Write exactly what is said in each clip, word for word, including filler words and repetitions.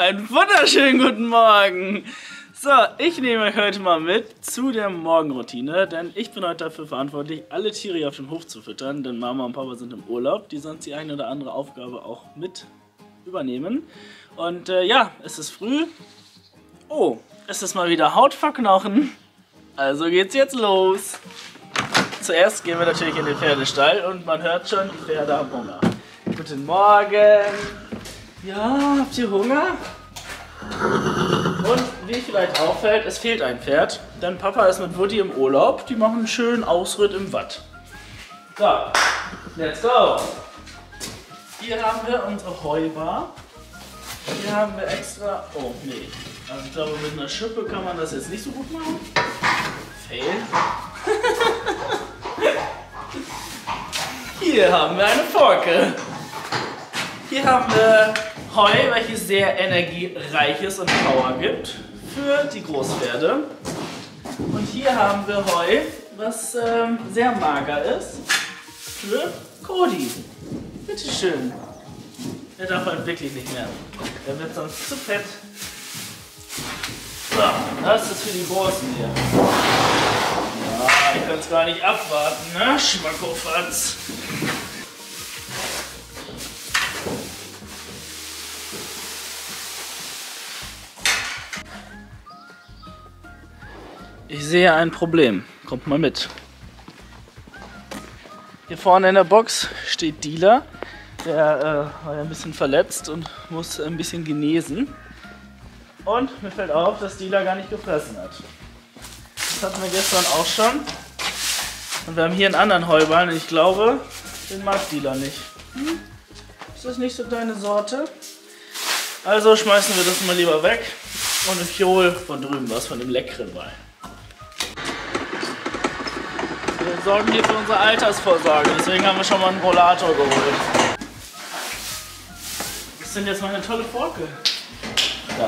Einen wunderschönen guten Morgen! So, ich nehme euch heute mal mit zu der Morgenroutine, denn ich bin heute dafür verantwortlich, alle Tiere hier auf dem Hof zu füttern, denn Mama und Papa sind im Urlaub, die sonst die eine oder andere Aufgabe auch mit übernehmen. Und äh, ja, es ist früh. Oh, es ist mal wieder Haut vor Knochen. Also geht's jetzt los. Zuerst gehen wir natürlich in den Pferdestall und man hört schon, die Pferde haben Hunger. Guten Morgen. Ja, habt ihr Hunger? Und wie vielleicht auffällt, es fehlt ein Pferd, denn Papa ist mit Woody im Urlaub. Die machen einen schönen Ausritt im Watt. So, let's go. Hier haben wir unsere Heubar. Hier haben wir extra... Oh, nee. Also ich glaube, mit einer Schippe kann man das jetzt nicht so gut machen. Fail. Hier haben wir eine Forke. Hier haben wir Heu, welches sehr energiereich ist und Power gibt für die Großpferde. Und hier haben wir Heu, was ähm, sehr mager ist für Cody. Bitteschön. Der darf halt wirklich nicht mehr. Der wird sonst zu fett. So, das ist für die Großen hier. Ja, ich kann es gar nicht abwarten, ne? Schmackofatz. Ich sehe ein Problem. Kommt mal mit. Hier vorne in der Box steht Dealer. Der äh, war ja ein bisschen verletzt und muss ein bisschen genesen. Und mir fällt auf, dass Dealer gar nicht gefressen hat. Das hatten wir gestern auch schon. Und wir haben hier einen anderen Heuballen und ich glaube, den mag Dealer nicht. Hm? Ist das nicht so deine Sorte? Also schmeißen wir das mal lieber weg und ich hole von drüben was von dem leckeren Wein. Wir sorgen hier für unsere Altersvorsorge, deswegen haben wir schon mal einen Rollator geholt. Das sind jetzt meine tolle Forke. Da.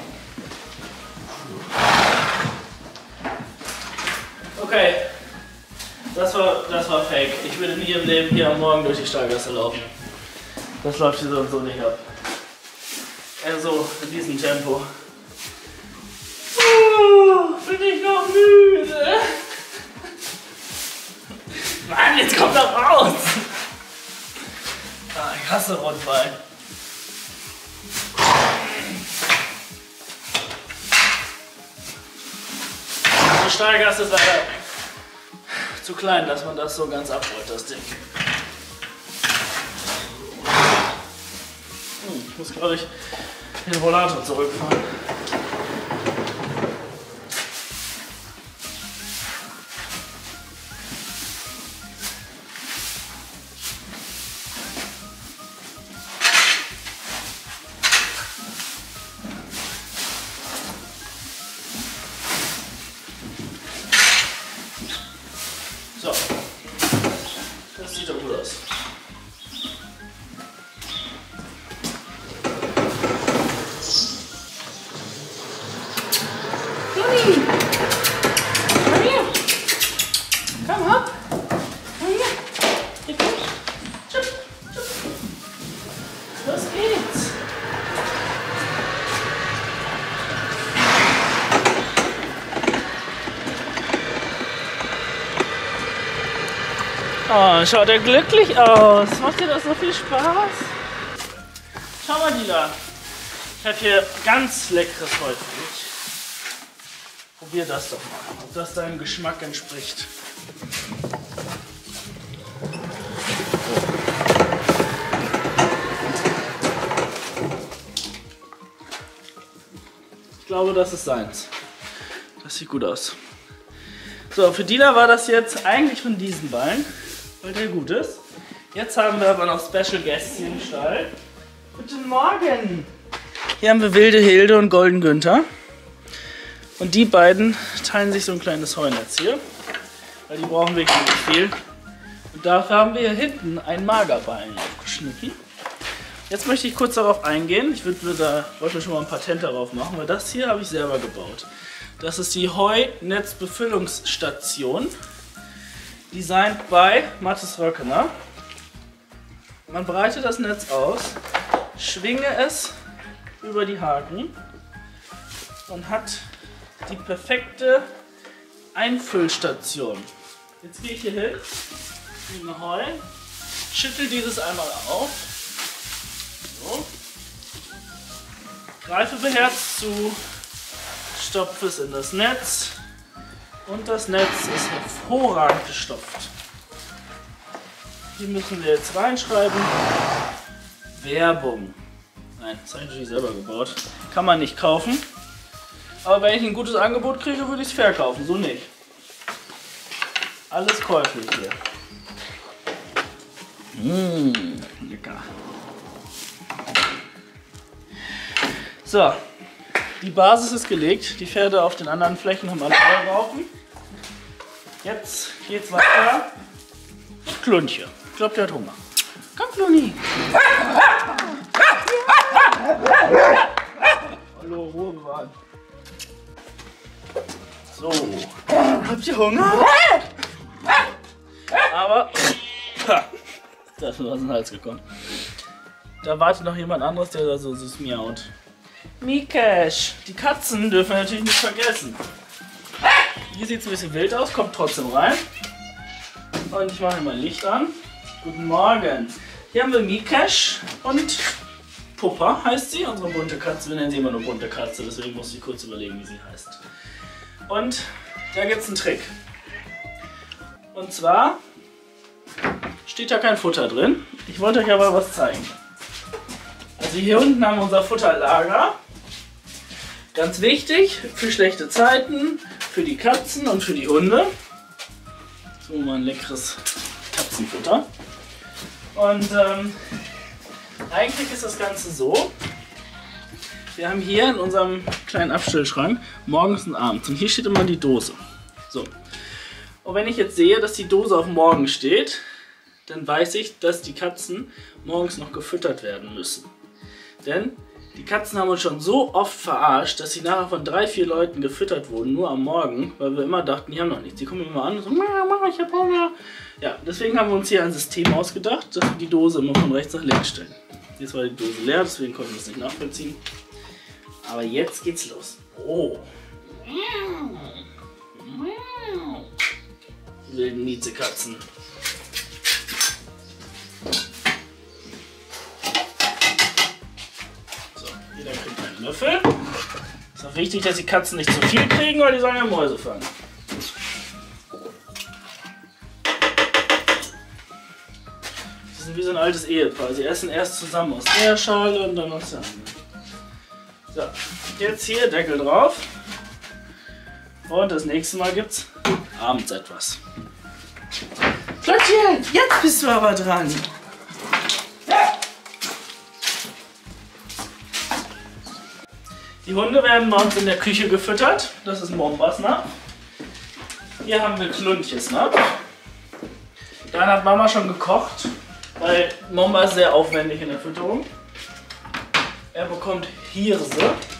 Okay, das war, das war fake. Ich würde nie im Leben hier am Morgen durch die Stallgasse laufen. Das läuft hier so und so nicht ab. Also in diesem Tempo. Uh, bin ich noch müde? Mann, jetzt kommt er raus! Ah, ich hasse Rundballen. Die Stallgasse ist leider zu klein, dass man das so ganz abrollt, das Ding. Hm, ich muss, glaube ich, den Rollator zurückfahren. So, das sieht doch gut aus. Johnny! Komm her! Komm hopp! Komm her! Hier kommst du! Tschüpp! Tschüpp! Los geht's! Oh, schaut er glücklich aus. Macht dir das so viel Spaß? Schau mal, Dealer. Ich habe hier ganz leckeres Heu für dich. Probier das doch mal, ob das deinem Geschmack entspricht. Ich glaube, das ist seins. Das sieht gut aus. So, für Dealer war das jetzt eigentlich von diesen Ballen, weil der gut ist. Jetzt haben wir aber noch Special Guests hier im Stall. Guten Morgen! Hier haben wir Wilde Hilde und Golden Günther. Und die beiden teilen sich so ein kleines Heunetz hier, weil die brauchen wirklich nicht viel. Und dafür haben wir hier hinten einen Magerballen aufgeschnitten. Jetzt möchte ich kurz darauf eingehen. Ich würde da wollte schon mal ein Patent darauf machen, weil das hier habe ich selber gebaut. Das ist die Heunetzbefüllungsstation, designt bei Mathis Röckener. Man breitet das Netz aus, schwinge es über die Haken und hat die perfekte Einfüllstation. Jetzt gehe ich hier hin, nehme Heu, schüttel dieses einmal auf, so. Greife beherzt zu, stopfe es in das Netz und das Netz ist hervorragend gestopft. Hier müssen wir jetzt reinschreiben, Werbung. Nein, das habe ich natürlich selber gebaut. Kann man nicht kaufen. Aber wenn ich ein gutes Angebot kriege, würde ich es verkaufen. So nicht. Alles käuflich hier. Mmh, lecker. So, die Basis ist gelegt. Die Pferde auf den anderen Flächen haben alle Raufen. Jetzt geht's weiter. Klunche. Ich glaube, der hat Hunger. Komm, Kluni. Hallo, Ruhe bewahren. So, habt ihr Hunger? Aber, ha, da ist mir was in den Hals gekommen. Da wartet noch jemand anderes, der da so süß miaut. Mikesh, die Katzen dürfen wir natürlich nicht vergessen. Hier sieht es ein bisschen wild aus, kommt trotzdem rein. Und ich mache mal Licht an. Guten Morgen. Hier haben wir Mikesh und Puppa heißt sie, unsere bunte Katze. Wir nennen sie immer nur bunte Katze, deswegen musste ich kurz überlegen, wie sie heißt. Und da gibt es einen Trick. Und zwar steht da kein Futter drin. Ich wollte euch aber was zeigen. Also hier unten haben wir unser Futterlager. Ganz wichtig für schlechte Zeiten, für die Katzen und für die Hunde. So mal ein leckeres Katzenfutter. Und ähm, eigentlich ist das Ganze so. Wir haben hier in unserem kleinen Abstellschrank morgens und abends. Und hier steht immer die Dose. So. Und wenn ich jetzt sehe, dass die Dose auf morgen steht, dann weiß ich, dass die Katzen morgens noch gefüttert werden müssen. Denn die Katzen haben uns schon so oft verarscht, dass sie nachher von drei, vier Leuten gefüttert wurden, nur am Morgen, weil wir immer dachten, die haben noch nichts. Die kommen immer an und so, Mama, ich hab Hunger. Ja, deswegen haben wir uns hier ein System ausgedacht, dass wir die Dose immer von rechts nach links stellen. Jetzt war die Dose leer, deswegen konnten wir es nicht nachvollziehen. Aber jetzt geht's los. Oh. Die wilden Miezekatzen. So, jeder kriegt einen Löffel. Ist auch wichtig, dass die Katzen nicht zu viel kriegen, weil die sollen ja Mäuse fangen. Sie sind wie so ein altes Ehepaar. Sie essen erst zusammen aus der Schale und dann aus der anderen. So, jetzt hier Deckel drauf. Und das nächste Mal gibt's abends etwas. Flottchen, jetzt bist du aber dran. Die Hunde werden bei uns in der Küche gefüttert. Das ist Mombas Napf. Hier haben wir Klunches Napf. Dann hat Mama schon gekocht, weil Momba ist sehr aufwendig in der Fütterung. Er bekommt Hirse.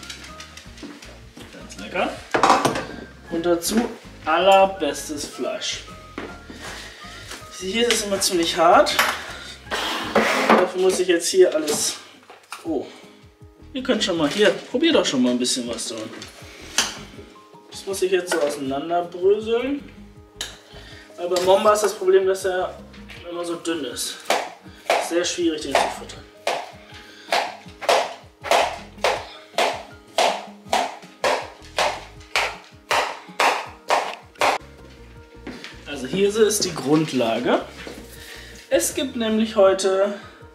Ganz lecker. Und dazu allerbestes Fleisch. Hier ist es immer ziemlich hart. Dafür muss ich jetzt hier alles... Oh. Ihr könnt schon mal hier, probiert doch schon mal ein bisschen was da unten. Das muss ich jetzt so auseinanderbröseln. Aber bei Momba ist das Problem, dass er immer so dünn ist. Sehr schwierig, den zu füttern. Also Hirse ist die Grundlage. Es gibt nämlich heute...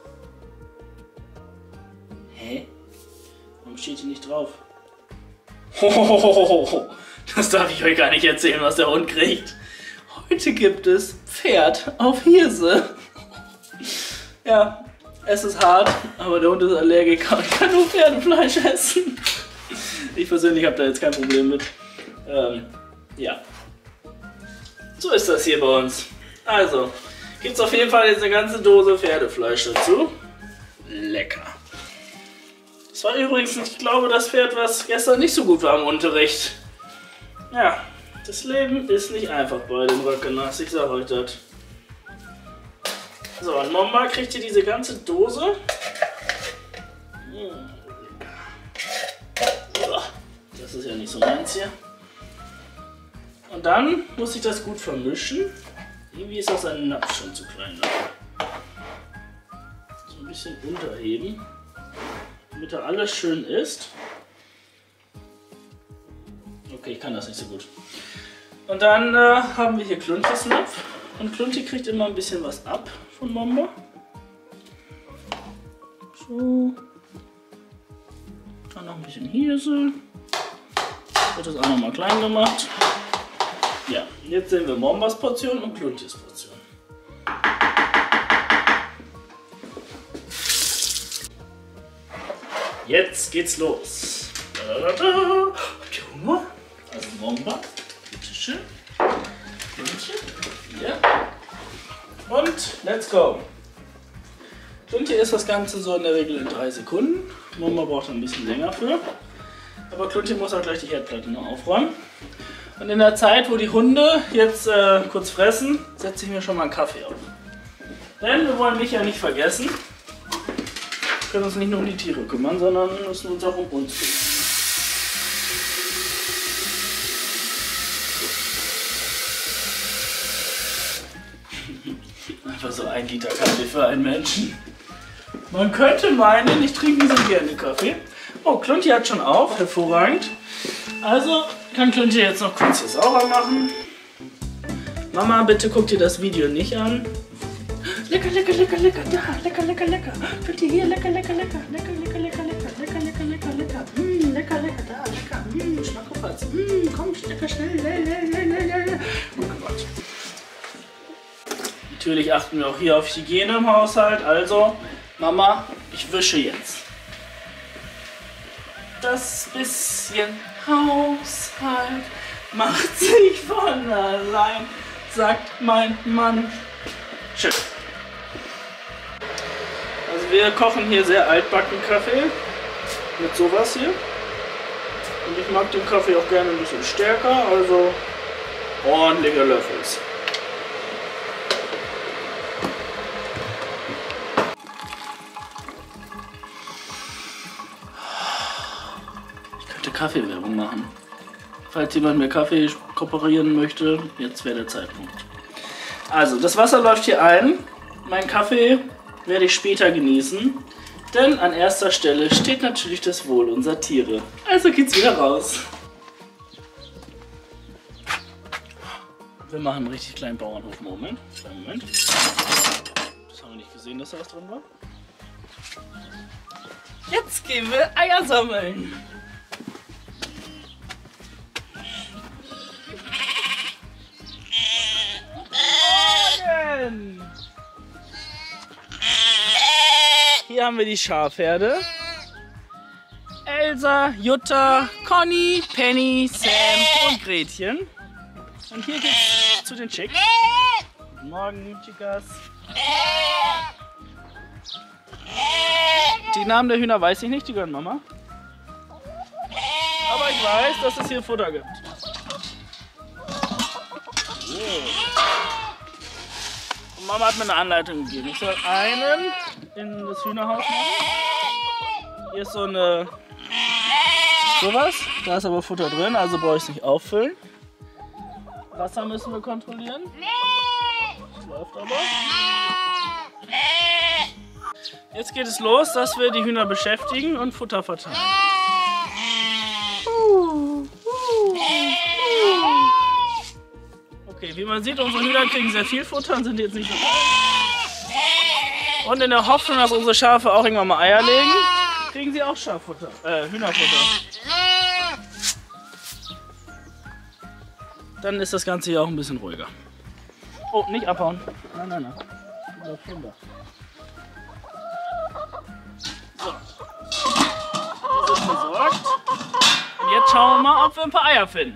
Hä? Warum steht hier nicht drauf? Hohohoho. Das darf ich euch gar nicht erzählen, was der Hund kriegt. Heute gibt es Pferd auf Hirse. Ja, es ist hart, aber der Hund ist Allergiker und kann nur Pferdefleisch essen. Ich persönlich habe da jetzt kein Problem mit. Ähm, ja. So ist das hier bei uns. Also, gibt es auf jeden Fall jetzt eine ganze Dose Pferdefleisch dazu. Lecker. Das war übrigens, ich glaube, das Pferd, was gestern nicht so gut war im Unterricht. Ja, das Leben ist nicht einfach bei den Röckeners, ich sag euch das. So, und Momba kriegt hier diese ganze Dose. Mmh, lecker. Das ist ja nicht so meins hier. Und dann muss ich das gut vermischen. Irgendwie ist das ein Napf schon zu klein. So ein bisschen unterheben, damit da alles schön ist. Okay, ich kann das nicht so gut. Und dann äh, haben wir hier Kluntis Napf. Und Klunti kriegt immer ein bisschen was ab von Mamba. So. Dann noch ein bisschen Hirsel. Wird das auch noch mal klein gemacht. Ja, jetzt sehen wir Mambas Portion und Kluntis Portion. Jetzt geht's los. Da, da, da. Habt ihr Hunger? Also Mamba. Bitteschön. Klunti. Ja. Und let's go. Klunti ist das Ganze so in der Regel in drei Sekunden. Mamba braucht ein bisschen länger für. Aber Klunti muss auch gleich die Herdplatte noch aufräumen. Und in der Zeit, wo die Hunde jetzt äh, kurz fressen, setze ich mir schon mal einen Kaffee auf. Denn wir wollen mich ja nicht vergessen. Wir können uns nicht nur um die Tiere kümmern, sondern müssen uns auch um uns kümmern. Einfach so ein Liter Kaffee für einen Menschen. Man könnte meinen, ich trinke so gerne Kaffee. Oh, Klunti hat schon auf, hervorragend. Also kann Klunti jetzt noch kurz hier sauber machen. Mama, bitte guck dir das Video nicht an. Lecker, lecker, lecker, lecker, da, lecker, lecker, lecker. Klunti hier, lecker, lecker, lecker, lecker, lecker, lecker, lecker, lecker, lecker, lecker, lecker. Mm, lecker, lecker, da, lecker. Mm, Schmackofatz. Mm, komm, lecker, schnell, schnell, schnell, schnell, schnell. Gut gemacht. Natürlich achten wir auch hier auf Hygiene im Haushalt. Also, Mama, ich wische jetzt. Das bisschen Haushalt macht sich von allein, sagt mein Mann. Schön. Also wir kochen hier sehr altbacken Kaffee mit sowas hier. Und ich mag den Kaffee auch gerne ein bisschen stärker, also ordentliche Löffels. Kaffeewerbung machen. Falls jemand mit Kaffee kooperieren möchte, jetzt wäre der Zeitpunkt. Also, das Wasser läuft hier ein. Mein Kaffee werde ich später genießen, denn an erster Stelle steht natürlich das Wohl unserer Tiere. Also geht's wieder raus. Wir machen einen richtig kleinen Bauernhof. Moment, kleinen Moment. Das haben wir nicht gesehen, dass da was drin war. Jetzt gehen wir Eier sammeln. Hier haben wir die Schafherde. Elsa, Jutta, Conny, Penny, Sam und Gretchen. Und hier geht's zu den Chicks. Guten Morgen, Chicas. Die Namen der Hühner weiß ich nicht, die gehören Mama. Aber ich weiß, dass es hier Futter gibt. Und Mama hat mir eine Anleitung gegeben. Ich soll einen in das Hühnerhaus machen. Hier ist so eine sowas. Da ist aber Futter drin, also brauche ich es nicht auffüllen. Wasser müssen wir kontrollieren. Das läuft aber. Jetzt geht es los, dass wir die Hühner beschäftigen und Futter verteilen. Okay, wie man sieht, unsere Hühner kriegen sehr viel Futter und sind jetzt nicht so klein. Und in der Hoffnung, dass unsere Schafe auch irgendwann mal Eier legen, kriegen sie auch Schaffutter, äh, Hühnerfutter. Dann ist das Ganze hier auch ein bisschen ruhiger. Oh, nicht abhauen. Nein, nein, nein. So. Die sind versorgt. Und jetzt schauen wir mal, ob wir ein paar Eier finden.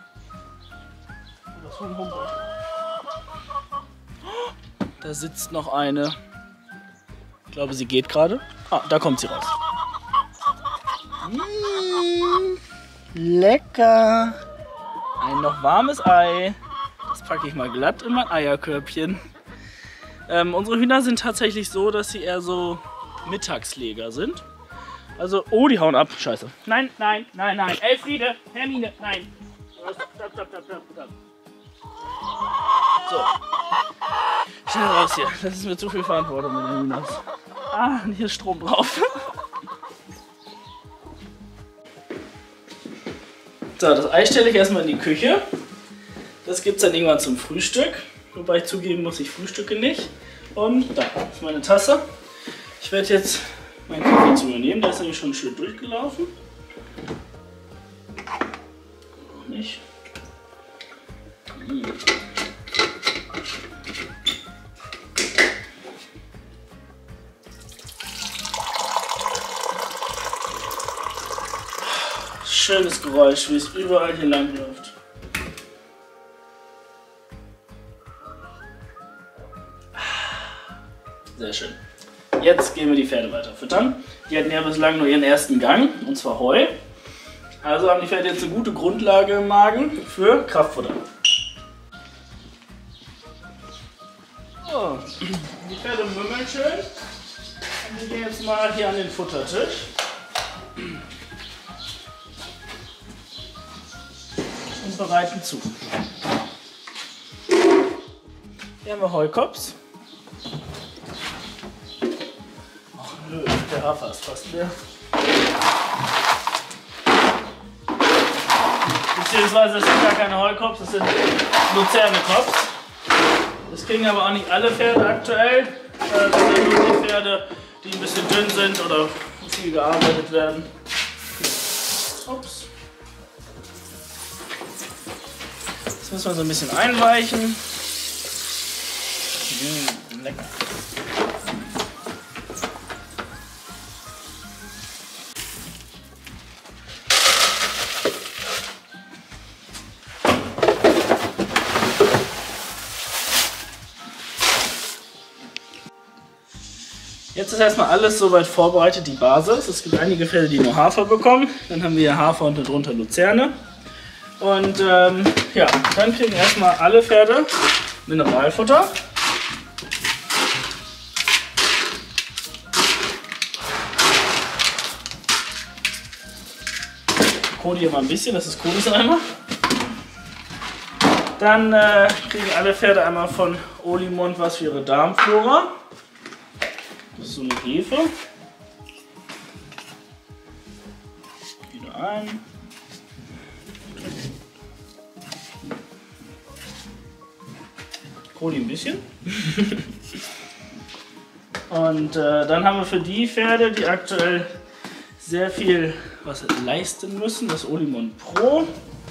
Was für ein Humboldt. Da sitzt noch eine. Ich glaube, sie geht gerade. Ah, da kommt sie raus. Mmh, lecker. Ein noch warmes Ei. Das packe ich mal glatt in mein Eierkörbchen. Ähm, unsere Hühner sind tatsächlich so, dass sie eher so Mittagsleger sind. Also, oh, die hauen ab. Scheiße. Nein, nein, nein, nein. Elfriede, Hermine, nein. Stopp, stopp, stopp, stopp, stopp. So. Schnell raus hier. Das ist mir zu viel Verantwortung mit dem Jonas. Ah, hier ist Strom drauf. So, das Ei stelle ich erstmal in die Küche. Das gibt es dann irgendwann zum Frühstück. Wobei ich zugeben muss, ich frühstücke nicht. Und da ist meine Tasse. Ich werde jetzt meinen Kaffee zu mir nehmen. Der ist nämlich schon schön durchgelaufen. Noch nicht. Hm. Schönes Geräusch, wie es überall hier lang läuft. Sehr schön. Jetzt gehen wir die Pferde weiter füttern. Die hatten ja bislang nur ihren ersten Gang, und zwar Heu. Also haben die Pferde jetzt eine gute Grundlage im Magen für Kraftfutter. So, die Pferde mümmeln schön. Und wir gehen jetzt mal hier an den Futtertisch. Und bereiten zu. Hier haben wir Heukops. Ach nö, der Hafer ist fast leer. Beziehungsweise es sind gar keine Heukops, es sind Luzernekops. Das kriegen aber auch nicht alle Pferde aktuell. Das sind nur die Pferde, die ein bisschen dünn sind oder viel gearbeitet werden. Ups. Das müssen wir so ein bisschen einweichen. Mmh, lecker. Jetzt ist erstmal alles soweit vorbereitet, die Basis. Es gibt einige Pferde, die nur Hafer bekommen. Dann haben wir Hafer und darunter Luzerne. Und ähm, ja, dann kriegen erstmal alle Pferde Mineralfutter. Cody immer ein bisschen, das ist Codys Eimer. Dann äh, kriegen alle Pferde einmal von Olimund was für ihre Darmflora. Das ist so eine Hefe. Wieder ein. Cody ein bisschen. Und äh, dann haben wir für die Pferde, die aktuell sehr viel was leisten müssen, das Olimund Pro.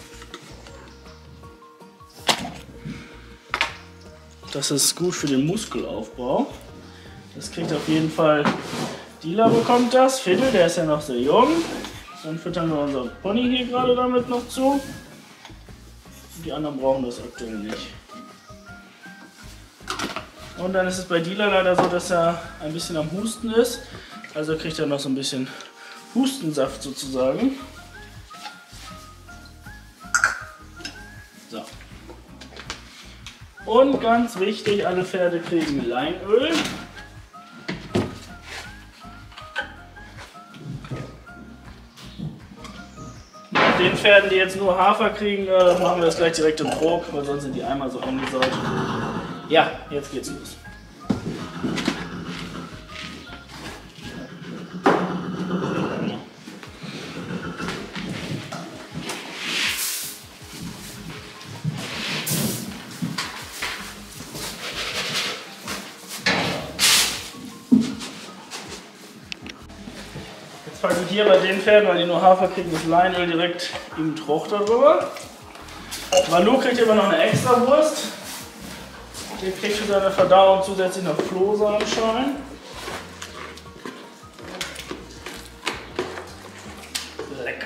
Das ist gut für den Muskelaufbau. Das kriegt auf jeden Fall, Dila bekommt das, Fiddle, der ist ja noch sehr jung. Dann füttern wir unser Pony hier gerade damit noch zu. Die anderen brauchen das aktuell nicht. Und dann ist es bei Dila leider so, dass er ein bisschen am Husten ist. Also kriegt er noch so ein bisschen Hustensaft sozusagen. So. Und ganz wichtig, alle Pferde kriegen Leinöl. Mit den Pferden, die jetzt nur Hafer kriegen, machen wir das gleich direkt im Trog, weil sonst sind die einmal so angesaut. Ja, jetzt geht's los. Jetzt packen wir hier bei den Pferden, weil die nur Hafer kriegen, das Leinöl direkt im Trog darüber. Malu kriegt aber noch eine extra Wurst. Der kriegt für seine Verdauung zusätzlich noch Flohsamenschalen. Lecker.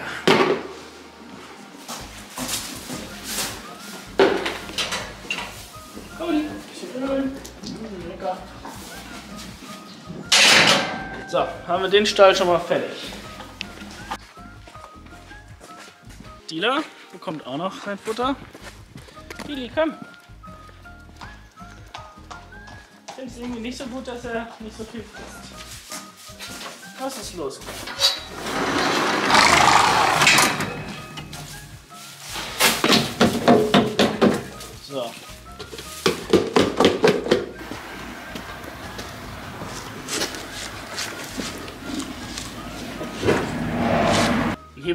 Komm, bisschen Öl. Lecker. So, haben wir den Stall schon mal fertig. Dila bekommt auch noch sein Futter. Dili, komm. Ich finde es irgendwie nicht so gut, dass er nicht so viel frisst. Was ist los?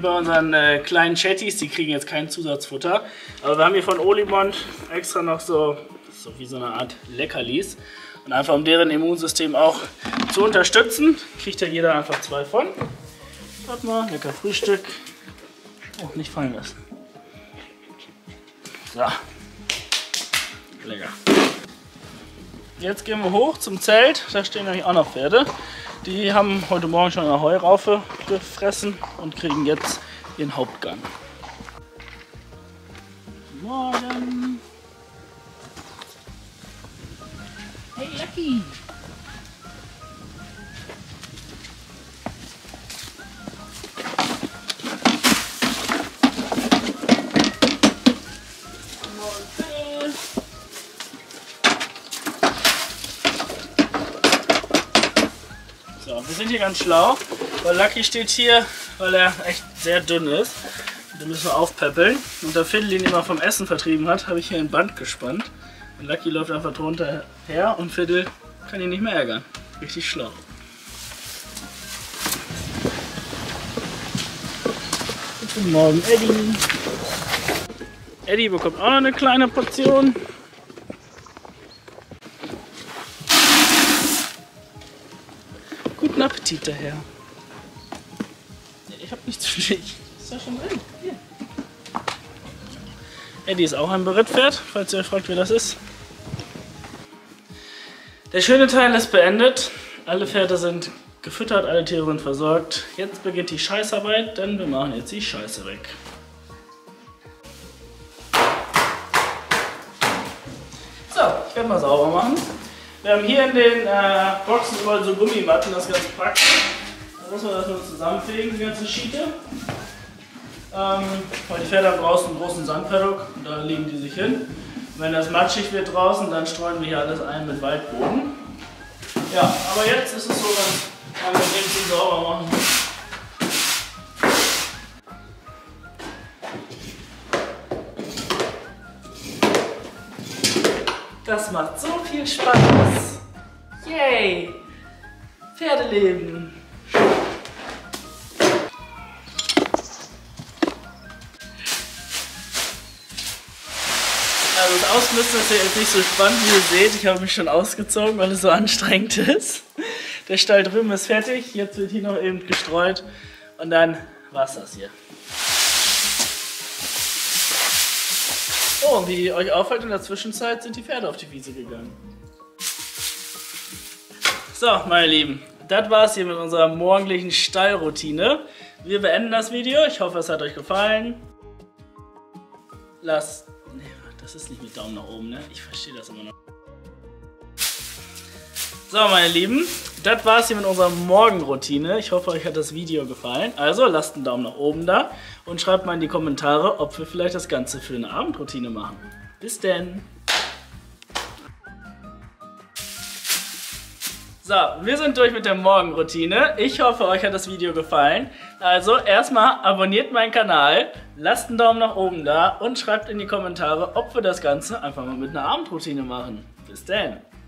bei unseren äh, kleinen Chatties, die kriegen jetzt kein Zusatzfutter. Aber wir haben hier von Olimont extra noch so, so wie so eine Art Leckerlis. Und einfach um deren Immunsystem auch zu unterstützen, kriegt ja jeder einfach zwei von. Warte mal, lecker Frühstück. Oh, nicht fallen lassen. So. Lecker. Jetzt gehen wir hoch zum Zelt. Da stehen nämlich auch noch Pferde. Die haben heute Morgen schon eine Heuraufe gefressen und kriegen jetzt ihren Hauptgang. Morgen. Hey Lucky. So, wir sind hier ganz schlau, weil Lucky steht hier, weil er echt sehr dünn ist. Den müssen wir aufpäppeln. Und der Fiddle ihn immer vom Essen vertrieben hat, habe ich hier ein Band gespannt. Und Lucky läuft einfach drunter her und Fiddle kann ihn nicht mehr ärgern. Richtig schlau. Guten Morgen, Eddie. Eddie bekommt auch noch eine kleine Portion. Guten Appetit daher. Ich habe nichts für dich. Ist ja schon drin. Hier. Eddie ist auch ein Berittpferd, falls ihr euch fragt, wer das ist. Der schöne Teil ist beendet. Alle Pferde sind gefüttert, alle Tiere sind versorgt. Jetzt beginnt die Scheißarbeit, denn wir machen jetzt die Scheiße weg. So, ich werde mal sauber machen. Wir haben hier in den äh, Boxen überall so Gummimatten, das ist ganz praktisch. Da muss man das nur zusammenfegen, die ganze Schiete. Ähm, weil die Pferde haben draußen einen großen Sandpaddock und da legen die sich hin. Und wenn das matschig wird draußen, dann streuen wir hier alles ein mit Waldboden. Ja, aber jetzt ist es so, dass wir den sauber machen. Das macht so viel Spaß. Yay! Pferdeleben. Also das Ausmisten ist ja jetzt nicht so spannend, wie ihr seht. Ich habe mich schon ausgezogen, weil es so anstrengend ist. Der Stall drüben ist fertig. Jetzt wird hier noch eben gestreut. Und dann war's das hier. Oh, wie euch auffällt, in der Zwischenzeit sind die Pferde auf die Wiese gegangen. So, meine Lieben, das war's hier mit unserer morgendlichen Stallroutine. Wir beenden das Video. Ich hoffe, es hat euch gefallen. Lasst... Nee, das ist nicht mit Daumen nach oben, ne? Ich verstehe das immer noch. So, meine Lieben, das war's hier mit unserer Morgenroutine. Ich hoffe, euch hat das Video gefallen. Also, lasst einen Daumen nach oben da und schreibt mal in die Kommentare, ob wir vielleicht das Ganze für eine Abendroutine machen. Bis denn! So, wir sind durch mit der Morgenroutine. Ich hoffe, euch hat das Video gefallen. Also, erstmal abonniert meinen Kanal, lasst einen Daumen nach oben da und schreibt in die Kommentare, ob wir das Ganze einfach mal mit einer Abendroutine machen. Bis denn!